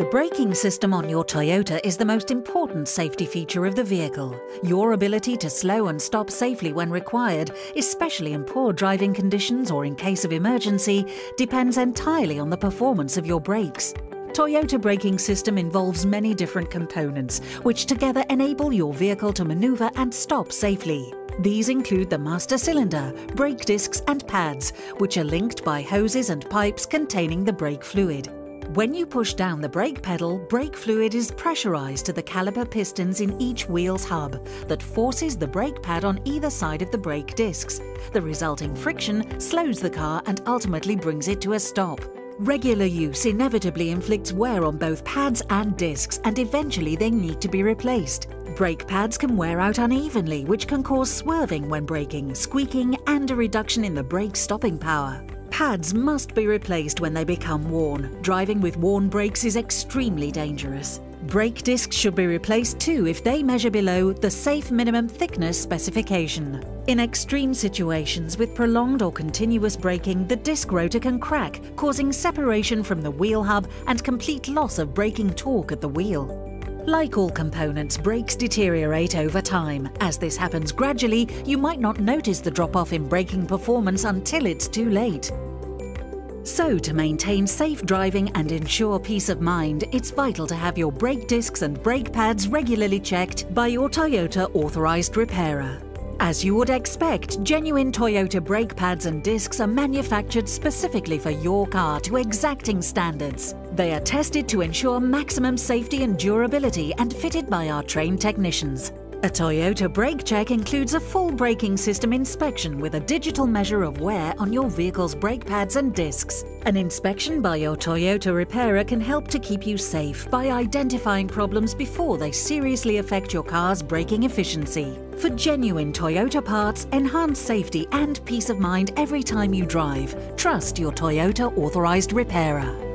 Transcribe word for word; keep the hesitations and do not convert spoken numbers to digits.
braking system on your Toyota is the most important safety feature of the vehicle. Your ability to slow and stop safely when required, especially in poor driving conditions or in case of emergency, depends entirely on the performance of your brakes. Toyota braking system involves many different components, which together enable your vehicle to maneuver and stop safely. These include the master cylinder, brake discs and pads, which are linked by hoses and pipes containing the brake fluid. When you push down the brake pedal, brake fluid is pressurized to the caliper pistons in each wheel's hub that forces the brake pad on either side of the brake discs. The resulting friction slows the car and ultimately brings it to a stop. Regular use inevitably inflicts wear on both pads and discs, and eventually they need to be replaced. Brake pads can wear out unevenly, which can cause swerving when braking, squeaking, and a reduction in the brake stopping power. Pads must be replaced when they become worn. Driving with worn brakes is extremely dangerous. Brake discs should be replaced too if they measure below the safe minimum thickness specification. In extreme situations with prolonged or continuous braking, the disc rotor can crack, causing separation from the wheel hub and complete loss of braking torque at the wheel. Like all components, brakes deteriorate over time. As this happens gradually, you might not notice the drop-off in braking performance until it's too late. So, to maintain safe driving and ensure peace of mind, it's vital to have your brake discs and brake pads regularly checked by your Toyota authorized repairer. As you would expect, genuine Toyota brake pads and discs are manufactured specifically for your car to exacting standards. They are tested to ensure maximum safety and durability and fitted by our trained technicians. A Toyota brake check includes a full braking system inspection with a digital measure of wear on your vehicle's brake pads and discs. An inspection by your Toyota repairer can help to keep you safe by identifying problems before they seriously affect your car's braking efficiency. For genuine Toyota parts, enhance safety and peace of mind every time you drive. Trust your Toyota authorized repairer.